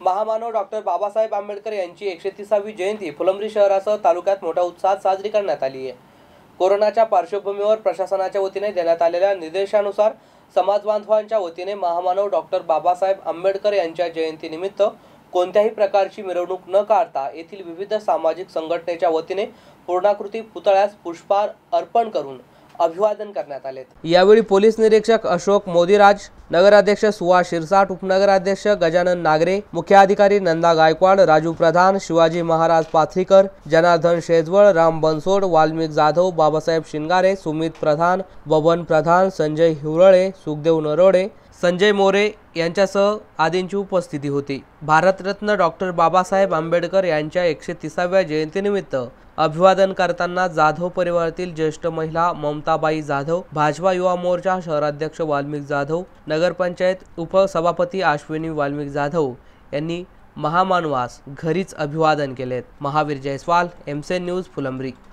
महामानव डॉक्टर बाबासाहेब आंबेडकर यांची 130वी जयंती फुलंब्री शहरासह तालुक्यात मोठ्या उत्साहात साजरी करण्यात आली आहे। कोरोनाच्या पार्श्वभूमीवर प्रशासनाच्या वतीने देण्यात आलेल्या निर्देशानुसार समाज बांधवांच्या वतीने महामानव डॉक्टर बाबासाहेब आंबेडकर यांच्या जयंतीनिमित्त कोणत्याही प्रकारची मिरवणूक न काढता येथील विविध सामाजिक संघटनेच्या वतीने पूर्णाकृती पुतळ्यास पुष्पहार अर्पण करून अभिवादन करण्यात आले। यावेळी पोलीस निरीक्षक अशोक मोदीराज, नगराध्यक्ष सुहास शिरसाट, उपनगराध्यक्ष गजानन नागरे, मुख्याधिकारी नंदा गायकवाड, राजू प्रधान, शिवाजी महाराज पाथरीकर, जनार्दन शेजवळ, राम बनसोड, वाल्मिक जाधव, बाबासाहेब शिंगारे, सुमित प्रधान, बबन प्रधान, संजय हिवरळे, सुखदेव नरोडे, संजय मोरे यांच्यासह आदींची उपस्थिती होती। भारतरत्न डॉक्टर बाबासाहेब आंबेडकर यांच्या 130व्या जयंतीनिमित्त अभिवादन करताना जाधव परिवारातील ज्येष्ठ महिला ममताबाई जाधव, भाजपा युवा मोर्चा शहराध्यक्ष वाल्मिक जाधव, नगरपंचायत उपसभापती अश्विनी वाल्मिक जाधव यांनी महामानवास घरीच अभिवादन केले। Mahavir Jaiswal, MCN news Phulambri.